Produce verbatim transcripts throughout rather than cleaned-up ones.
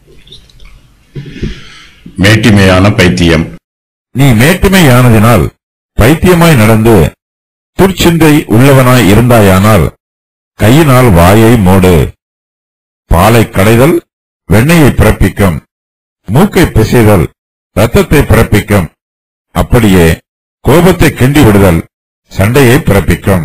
மேட்டிமையான பைத்தியம். நீ மேட்டிமையானதினால் பைத்தியமாய் நடந்து துர்ச்சிந்தை உள்ளவனாய் இருந்தாயானால் கையினால் வாயை மூடு. பாலை கடைதல் வெண்ணெயை பிறப்பிக்கும், மூக்கை பிசைதல் இரத்தத்தை பிறப்பிக்கும். அப்படியே கோபத்தை கிண்டி விடுதல் சண்டையை பிறப்பிக்கும்.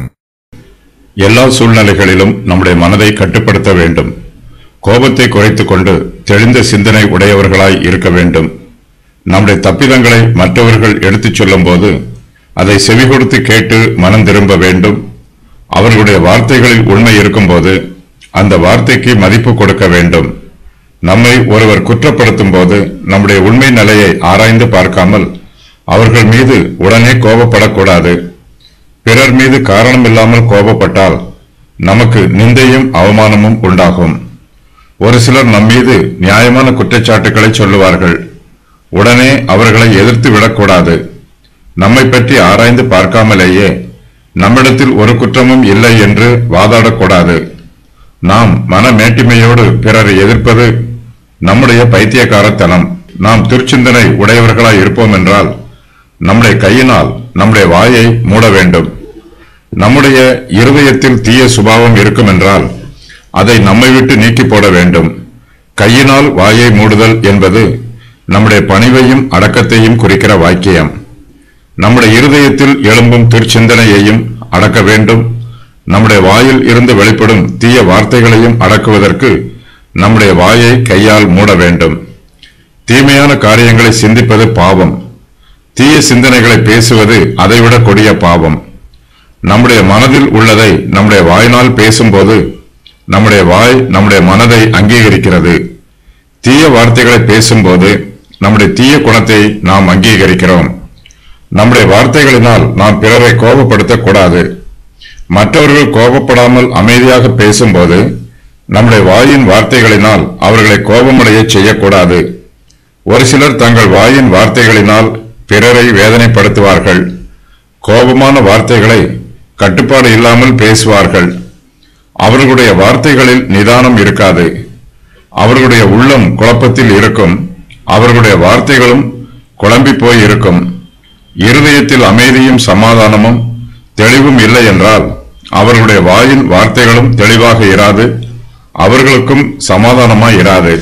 எல்லா சூழ்நிலைகளிலும் நம்முடைய மனதை கட்டுப்படுத்த வேண்டும். கோபத்தை குறைத்துக் கொண்டு தெளிந்த சிந்தனை உடையவர்களாய் இருக்க வேண்டும். நம்முடைய தப்பிதங்களை மற்றவர்கள் எடுத்துச் சொல்லும் போது அதை செவி கொடுத்து கேட்டு மனம் திரும்ப வேண்டும். அவர்களுடைய வார்த்தைகளில் உண்மை இருக்கும்போது அந்த வார்த்தைக்கு மதிப்பு கொடுக்க வேண்டும். நம்மை ஒருவர் குற்றப்படுத்தும் போது நம்முடைய உண்மை நிலையை ஆராய்ந்து பார்க்காமல் அவர்கள் மீது உடனே கோபப்படக்கூடாது. பிறர் மீது காரணமில்லாமல் கோபப்பட்டால் நமக்கு நிந்தையும் அவமானமும் உண்டாகும். ஒரு சிலர் நம்மீது நியாயமான குற்றச்சாட்டுக்களை சொல்லுவார்கள். உடனே அவர்களை எதிர்த்து விடக்கூடாது. நம்மை பற்றி ஆராய்ந்து பார்க்காமலேயே நம்மிடத்தில் ஒரு குற்றமும் இல்லை என்று வாதாடக்கூடாது. நாம் மன மேட்டிமையோடு பிறரை எதிர்ப்பது நம்முடைய பைத்தியக்காரத்தனம். நாம் துர்ச்சிந்தனை உடையவர்களாய் இருப்போம் என்றால் நம்முடைய கையினால் நம்முடைய வாயை மூட வேண்டும். நம்முடைய இருதயத்தில் தீய சுபாவம் இருக்கும் என்றால் அதை நம்மை விட்டு நீக்கி போட வேண்டும். கையினால் வாயை மூடுதல் என்பது நம்முடைய பணிவையும் அடக்கத்தையும் குறிக்கிற வாக்கியம். நம்முடைய இருதயத்தில் எழும்பும் துர்ச்சிந்தனையையும் அடக்க வேண்டும். நம்முடைய வாயில் இருந்து வெளிப்படும் தீய வார்த்தைகளையும் அடக்குவதற்கு நம்முடைய வாயை கையால் மூட வேண்டும். தீமையான காரியங்களை சிந்திப்பது பாவம். தீய சிந்தனைகளை பேசுவது அதைவிட கொடிய பாவம். நம்முடைய மனதில் உள்ளதை நம்முடைய வாயினால் பேசும்போது நம்முடைய வாய் நம்முடைய மனதை அங்கீகரிக்கிறது. தீய வார்த்தைகளை பேசும்போது நம்முடைய தீய குணத்தை நாம் அங்கீகரிக்கிறோம். நம்முடைய வார்த்தைகளினால் நாம் பிறரை கோபப்படுத்தக்கூடாது. மற்றவர்கள் கோபப்படாமல் அமைதியாக பேசும்போது நம்முடைய வாயின் வார்த்தைகளினால் அவர்களை கோபமடைய செய்யக்கூடாது. ஒரு சிலர் தங்கள் வாயின் வார்த்தைகளினால் பிறரை வேதனைப்படுத்துவார்கள். கோபமான வார்த்தைகளை கட்டுப்பாடு இல்லாமல் பேசுவார்கள். அவர்களுடைய வார்த்தைகளில் நிதானம் இருக்காது. அவர்களுடைய உள்ளம் குழப்பத்தில் இருக்கும். அவர்களுடைய வார்த்தைகளும் குழம்பி போய் இருக்கும். இருதயத்தில் அமைதியும் சமாதானமும் தெளிவும் இல்லை என்றால் அவர்களுடைய வாயின் வார்த்தைகளும் தெளிவாக இராது, அவர்களுக்கும் சமாதானமாய் இராது.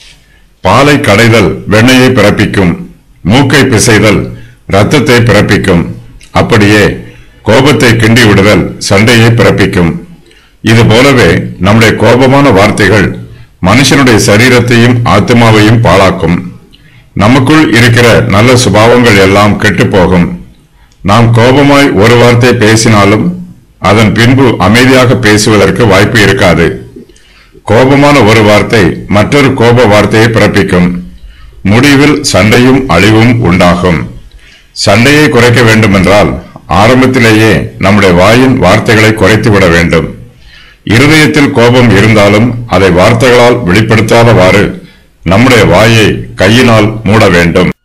பாலை கடைதல் வெண்ணெயை பிறப்பிக்கும், மூக்கை பிசைதல் இரத்தத்தை பிறப்பிக்கும். அப்படியே கோபத்தை கிண்டி விடுதல் சண்டையை பிறப்பிக்கும். இது போலவே நம்முடைய கோபமான வார்த்தைகள் மனுஷனுடைய சரீரத்தையும் ஆத்மாவையும் பாழாக்கும். நமக்குள் இருக்கிற நல்ல சுபாவங்கள் எல்லாம் கெட்டுப்போகும். நாம் கோபமாய் ஒரு வார்த்தை பேசினாலும் அதன் பின்பு அமைதியாக பேசுவதற்கு வாய்ப்பு இருக்காது. கோபமான ஒரு வார்த்தை மற்றொரு கோப வார்த்தையை பிறப்பிக்கும். முடிவில் சண்டையும் அழிவும் உண்டாகும். சண்டையை குறைக்க வேண்டுமென்றால் ஆரம்பத்திலேயே நம்முடைய வாயின் வார்த்தைகளை குறைத்து விட வேண்டும். இருதயத்தில் கோபம் இருந்தாலும் அதை வார்த்தைகளால் வெளிப்படுத்தாதவாறு நம்முடைய வாயை கையினால் மூட வேண்டும்.